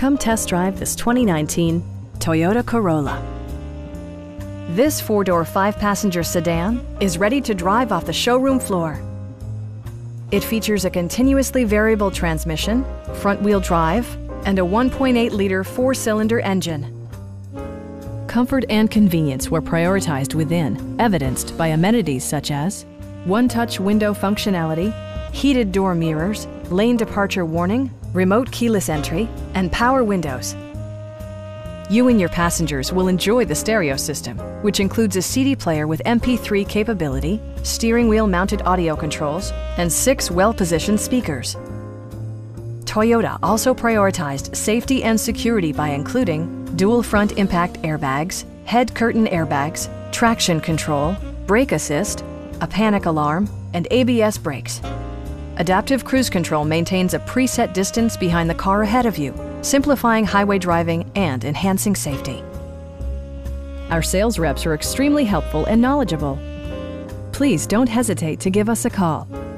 Come test drive this 2019 Toyota Corolla. This four-door, five-passenger sedan is ready to drive off the showroom floor. It features a continuously variable transmission, front-wheel drive, and a 1.8-liter four-cylinder engine. Comfort and convenience were prioritized within, evidenced by amenities such as one-touch window functionality, heated door mirrors, lane departure warning, remote keyless entry, and power windows. You and your passengers will enjoy the stereo system, which includes a CD player with MP3 capability, steering wheel mounted audio controls, and 6 well-positioned speakers. Toyota also prioritized safety and security by including dual front impact airbags, head curtain airbags, traction control, brake assist, a panic alarm, and ABS brakes. Adaptive Cruise Control maintains a preset distance behind the car ahead of you, simplifying highway driving and enhancing safety. Our sales reps are extremely helpful and knowledgeable. Please don't hesitate to give us a call.